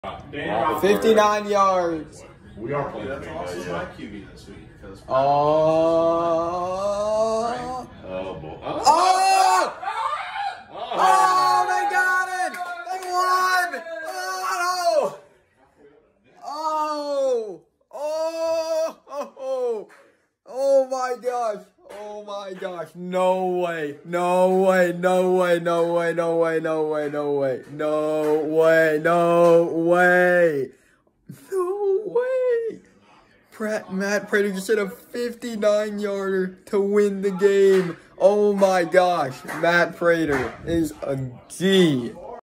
59 yards. We are playing. That's also my QB this week. Oh. Oh, boy. Oh! Oh, they got it! They won! Oh! Oh! Oh my gosh! Oh my gosh! No way! No way! No way! No way! No way! No way! No way! No way! No way! No way! Matt Prater just hit a 59-yarder to win the game. Oh my gosh, Matt Prater is a G.